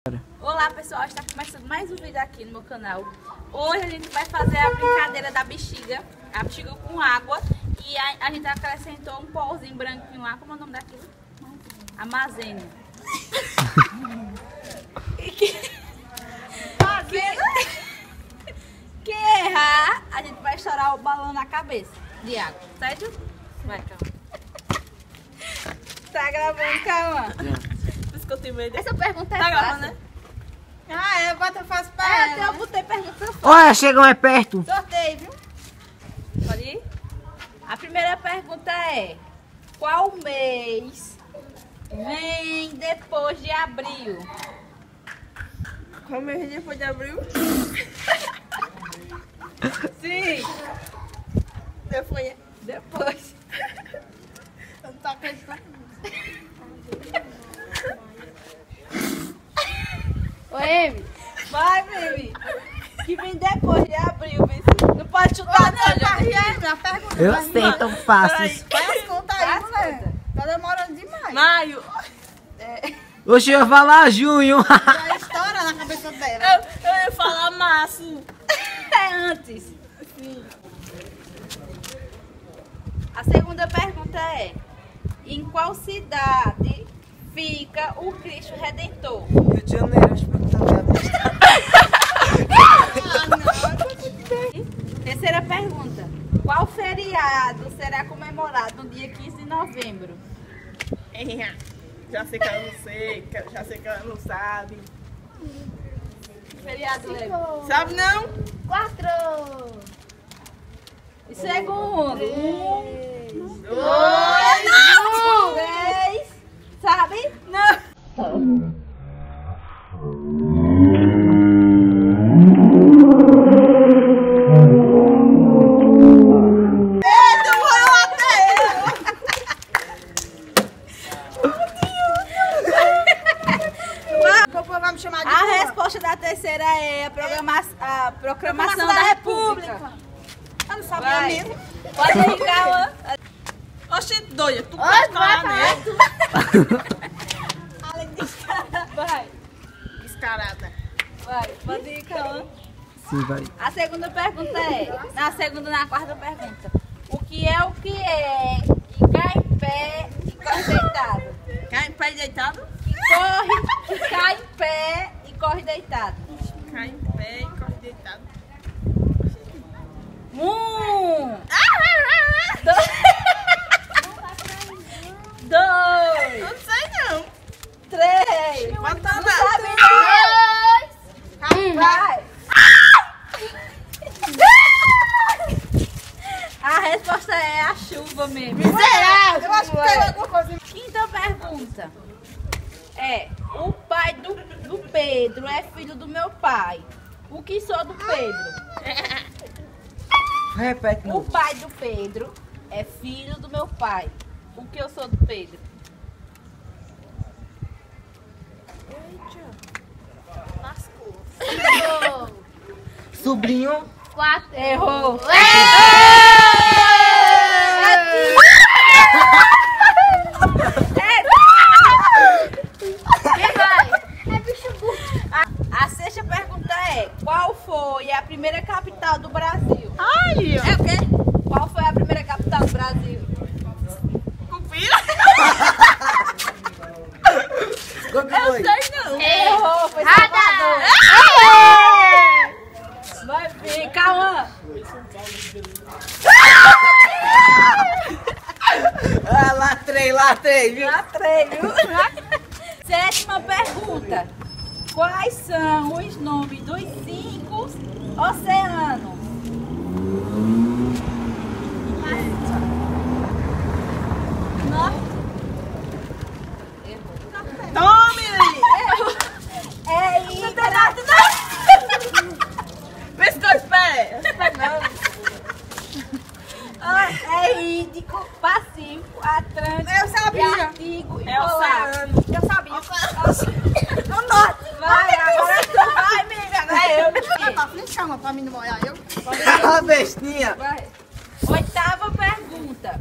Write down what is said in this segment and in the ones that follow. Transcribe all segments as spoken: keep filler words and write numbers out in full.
Olá pessoal, está começando mais um vídeo aqui no meu canal. Hoje a gente vai fazer a brincadeira da bexiga, a bexiga com água. E a, a gente acrescentou um pauzinho branquinho lá, como é o nome daquilo? Amazênia. E que... Quem errar, a gente vai estourar o balão na cabeça de água, certo? Vai, calma. Tá gravando, calma. Essa pergunta é tá fácil, né? Ah, é, bota fácil pra é, ela. eu botei pergunta fácil. Olha, chegou mais perto. Sorteio, viu? Pode ir? A primeira pergunta é: qual mês vem depois de abril? Qual mês depois de abril? Sim. Depois. Depois. Eu não tô acreditando. Oi, Amy. Vai, baby. Que vem depois de abril, vê se... Não pode chutar, não, A pergunta. Eu sei, tão fácil. Faz as contas aí, Faz mulher. conta. Tá demorando demais. Maio. É. Hoje eu ia falar junho. Já estoura na cabeça dela. Eu, eu ia falar março. É antes. Sim. A segunda pergunta é: em qual cidade fica o Cristo Redentor? Rio de Janeiro, acho que Terceira pergunta: qual feriado será comemorado no dia quinze de novembro? Já sei que ela não sei, já sei que ela não sabe. Que feriado, Lego? Sabe não? Quatro! E segundo: um, Dois, três, sabe? Não. A resposta da terceira é a, programa a proclamação da República. Eu não sabia Vai. mesmo. Pode ir, Cauã. Oxe, doida, tu Oi, pode vai, falar mesmo. Além de descarada. Vai, Descarada. vai. Pode ir, Cauã. Sim, vai. A segunda pergunta é, na segunda e na quarta pergunta: o que é o que é que cai em pé e corre deitado? Cai em pé deitado? Que corre, que cai em pé e corre deitado. Cai em pé e corre deitado. Um, dois, dois, Não sei não. três, Bota não lá. sabe não. Vai. A resposta é a chuva mesmo. Miserável. Eu acho que tem alguma coisa. Quinta pergunta é: o pai do, do Pedro é filho do meu pai. O que sou do Pedro? Repete. O pai do Pedro é filho do meu pai. O que eu sou do Pedro? Cinco! Sobrinho. Quatro! Errou. Quem vai? É bicho burro! A, a sexta pergunta é: qual foi a primeira capital do Brasil? Ai, É o quê? Qual foi a primeira capital do Brasil? Cupira. Qual que Eu foi? sei não. Errou, foi Nada. Salvador. Vai vir, Cauã. Ah, latrei, latrei, viu? Latrei, viu? Sétima pergunta: quais são os nomes dos cinco oceanos? Norte. Tome aí. É Índico. Pescoço, pé. É Índico, Pacífico, Atlântico, Eu sabia. Artigo e É Polar. oceano. Eu sabia. No norte. Vai, agora tu vai, amiga. Agora eu. Tá, nem chama pra mim não molhar eu. Ah, bestinha. Vai. Oitava pergunta: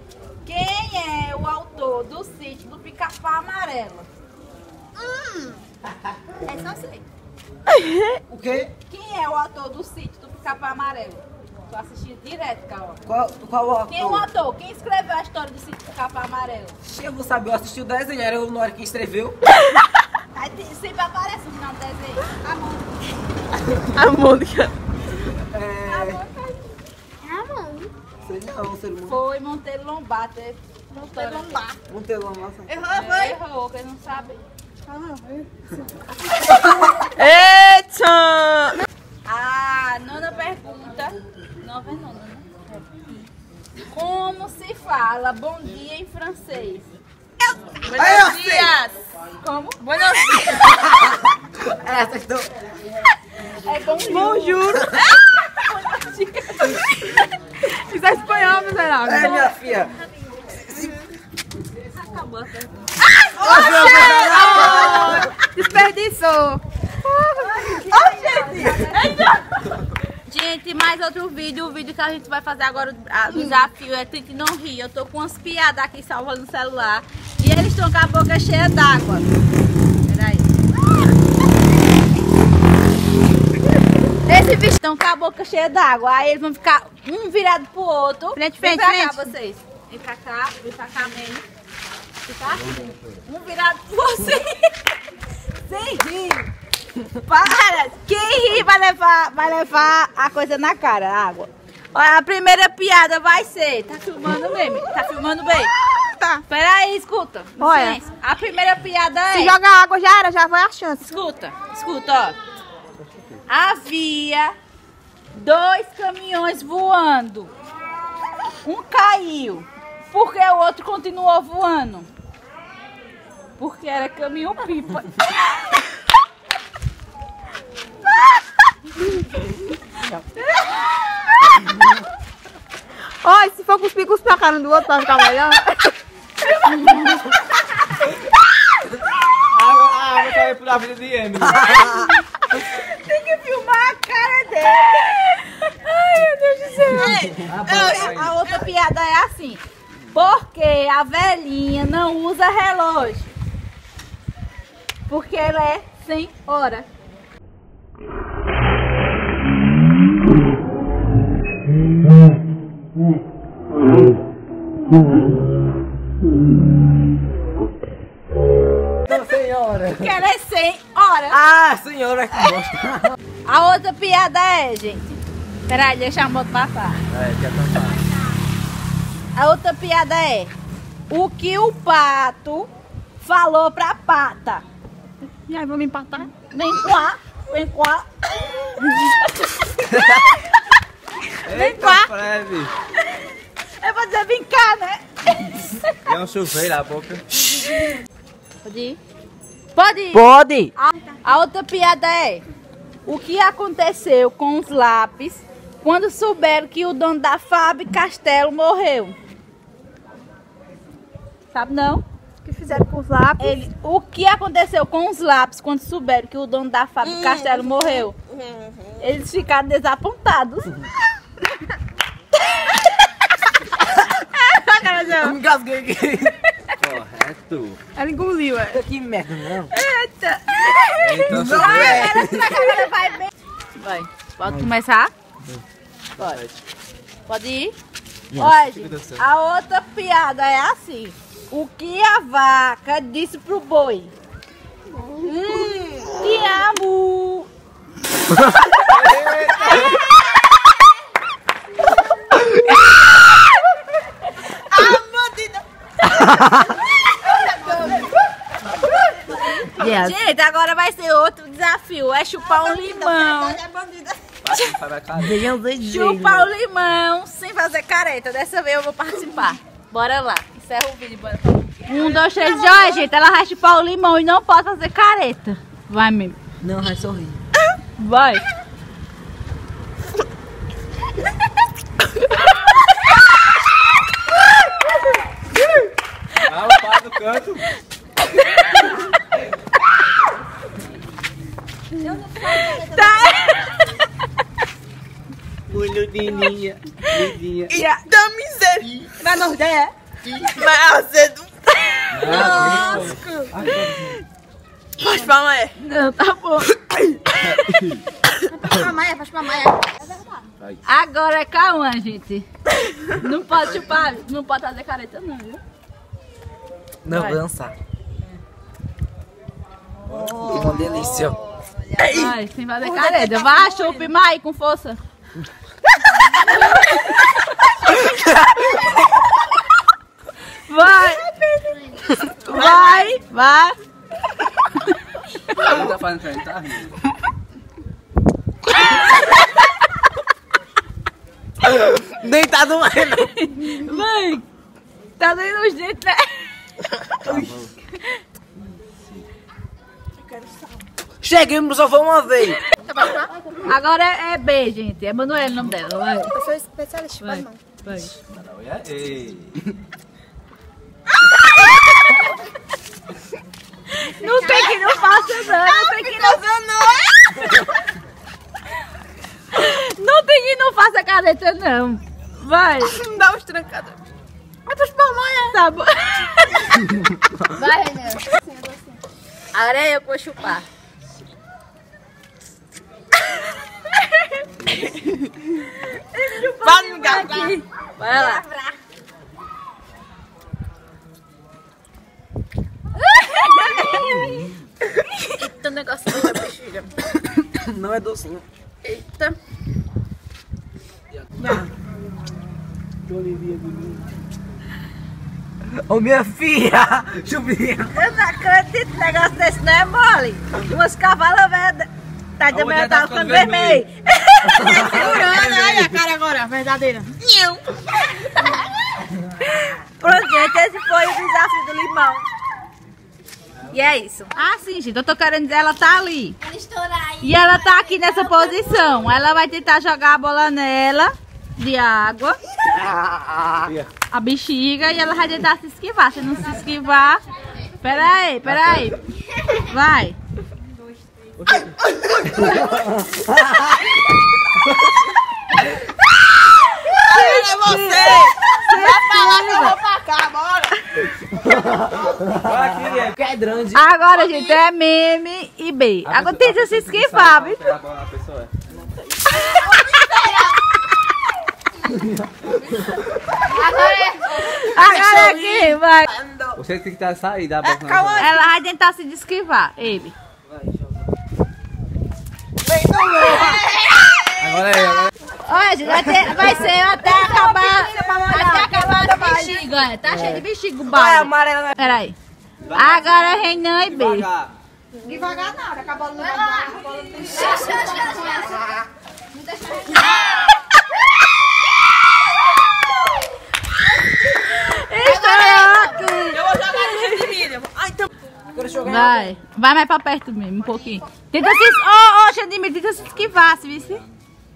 quem é o autor do Sítio do Pica-Pau Amarelo? Hum. É só sei. O quê? Quem é o ator do sítio do Pica-Pau Amarelo? Tô assistindo direto, Caó. Qual, qual o Quem é o ator? Quem escreveu a história do sítio do Pica-Pau Amarelo? Eu vou saber, eu assisti o desenho, era eu na hora que escreveu. Aí tem- sempre aparece no final do desenho. A A Mônica. É... Ah, mano. Sei não, ser humano. Foi Monteiro Lobato. é Monteiro Lobato. Não tem lá, nossa. Errou, É, errou, que ele não sabe. Eita! A nona pergunta. Nova é nona, né? Como se fala bom dia em francês? Aí, eu sei. Dias. Como? Buenos dias. Essa estou... É bom dia. Bonjour. Isso é espanhol, miserável. É, minha filha. Acabou a pergunta. Desperdiçou. Gente, mais outro vídeo. O vídeo que a gente vai fazer agora, o desafio é Tente Não Rir. Eu tô com umas piadas aqui salvando no celular. E eles estão com a boca cheia d'água. Peraí. Esse bicho estão com a boca cheia d'água. Aí eles vão ficar um virado pro outro. Frente, Vem frente, pra frente. cá, vocês. Vem pra cá, vem pra cá mesmo. Fica assim. Um virado pro você. Sem rir. Para! Quem rir vai levar, vai levar a coisa na cara, a água. Olha, a primeira piada vai ser... Tá filmando mesmo? Tá filmando bem? Tá. Peraí, escuta. Olha. Licença. A primeira piada é... Se jogar água já era, já foi a chance. Escuta, escuta, ó. Havia dois caminhões voando. Um caiu. Por que o outro continuou voando? Porque era caminhão-pipa. Oi, se for cuspir, cuspe a cara do outro pra ficar melhor. A água caiu pra vida de Emily. Tem que filmar a cara dele. Ai, meu Deus do céu. A outra piada é assim. Porque a velhinha não usa relógio. Porque ela é sem hora. Não, senhora. Porque ela é sem hora. Ah, senhora que gosta. A outra piada é, gente. Peraí, deixa a moto passar. É, quer cantar. A outra piada é: o que o pato falou pra pata? E aí, vamos empatar? Vem cá, vem cá. Eita, Fred. Eu vou dizer vem cá, né? Deu um chuveiro na boca. Pode ir? Pode ir. Pode. A, a outra piada é: o que aconteceu com os lápis quando souberam que o dono da Faber Castelo morreu? Sabe não? O que fizeram com os lápis? Ele, o que aconteceu com os lápis quando souberam que o dono da Faber Castelo morreu? Eles ficaram desapontados. Eu me engasguei aqui. Correto. Ela engoliu, é. Que merda, não. Eita! Então, Vai, ela, será que agora vai bem? Vai. Pode começar? Pode. Pode ir? Olha, gente, a outra piada é assim. O que a vaca disse pro boi? Hum, te amo! Yes. Gente, agora vai ser outro desafio. É chupar um limão. Chupar o limão sem fazer careta. Dessa vez eu vou participar. Bora lá. Encerra o vídeo. Bora. Um, dois, três. Olha, gente, ela vai chupar o limão e não pode fazer careta. Vai mesmo. Não, vai sorrir. Vai. Ah, o pá do canto. Olhudinha, lidinha. Da miséria. Vai morder? Vai azedo. Nossa. Pode pra Maia. Não, tá bom. Faz pra Maia, faz pra Maia. Agora é Cauã, gente. Não pode chupar, não pode fazer careta não, viu? Não, Vai. vou dançar. Oh. Que uma delícia. Vai, sem fazer careta. Vai, chupe mais com força. Vai. Vai, vai. Ele tá fazendo pra ele, tá rindo. Nem tá doendo. Mãe, tá doendo os dentes, né? Cheguei, só foi uma vez. Agora é, é B, gente. É Manuela o nome dela. Vai. Eu sou especialista, Vai. faz mão. Vai. Ei. Não tem que não faça não. Não tem que não. Não tem que não faça careta não. Vai. Dá uns trancados. Vai pros palmões. Tá bom. Vai, Renan. Agora é eu que vou chupar. Vai no lugar. Aqui. Vai lá. Eita, o negócio da bexiga. Não é docinho. Eita. Ô minha filha! Chupinha! Eu não acredito, o negócio desse não é mole. Umas cavalas velhas. Tá de manhã, tá ficando vermelho. Segurando, olha a cara agora, verdadeira. Pronto, gente, esse foi o desafio do limão. E é isso. Ah, sim, gente, eu tô querendo dizer, ela tá ali. Vou estourar aí. E ela tá aqui nessa posição. Ela vai tentar jogar a bola nela, de água, a bexiga, e ela vai tentar se esquivar. Se não se esquivar... Pera aí, pera aí. Vai. É você! Vai falar que eu vou pra cá, bora! Que é grande. Agora, gente, é meme e B. Agora tenta se esquivar, viu? Agora é. Agora é aqui, vai. Você tem que estar sair da boca. Ela vai tentar se esquivar. Ele. Agora é, agora Olha, gente, vai, ter, vai ser até acabar. Até acabar a bexiga. Olha, tá cheio de bexiga o é balde. amarela. Pera aí. Agora é Renan e B. Devagar. Devagar nada, acabou no lugar. Estourou aqui. Eu vou jogar no de milho. Ai, então... Vai. Vai mais pra perto mesmo, um pouquinho. Tenta se... Ô, ô, Xandimir, tenta se esquivar, se visse. Ela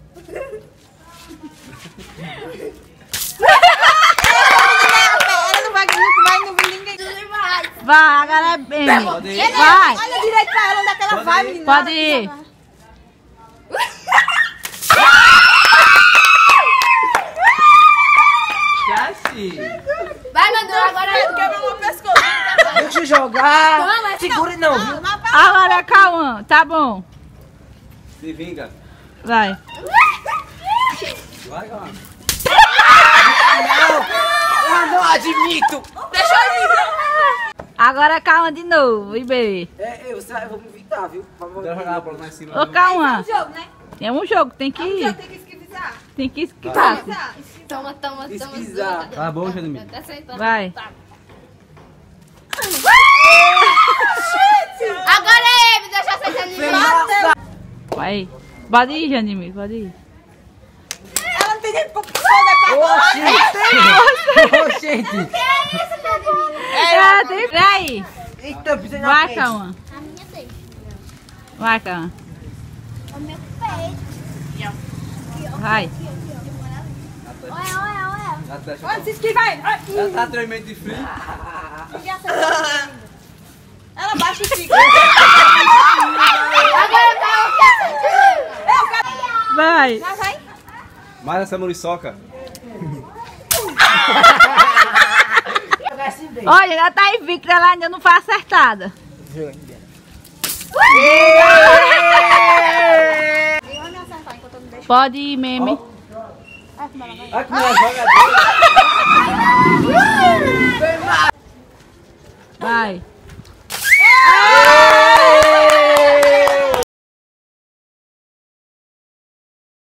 não vai, não vai, não vai ninguém. Vai, agora é B. Vai. Olha direito pra ela, onde é que ela vai, menina. Pode ir. Vai, Manu, agora é tu. Quebra meu pescoço. Deixa eu jogar. Segura não, viu? Agora é Cauã, tá bom. Se vinga. Vai. Vai, calma. Eu não admito. Deixa eu ir. Agora é Cauã de novo, e B. É, eu, eu vou me evitar, viu? Vou jogar a bola mais em cima. Ô, Cauã. Jogo, né? É um jogo, tem que ir. Tem que esquivar. Tem que esquivar. Toma, toma, toma. Esquisar. Tá bom, Xandimir? Tá sentando. Vai. Agora é ele, deixa eu sentar ali. Vai. Pode ir, Janimir, pode ir. Ela não tem nem pra poder Ô, gente. É, tem... Vai. Eita, eu pisei na Vai, frente. Cauã. A minha tem. Vai, Cauã. O meu peito. Vai. Olha, olha, olha. Olha, se esquiva aí. Ai, Ela tá tremendo de frio. ela baixa e fica. Agora tá o que Vai. Mais essa muriçoca. Olha, ela tá invicta, ela ainda não foi acertada. Vai me acertar enquanto eu não deixo. Pode ir, meme. Ai, como ela vai. Olha como ela joga. Vai.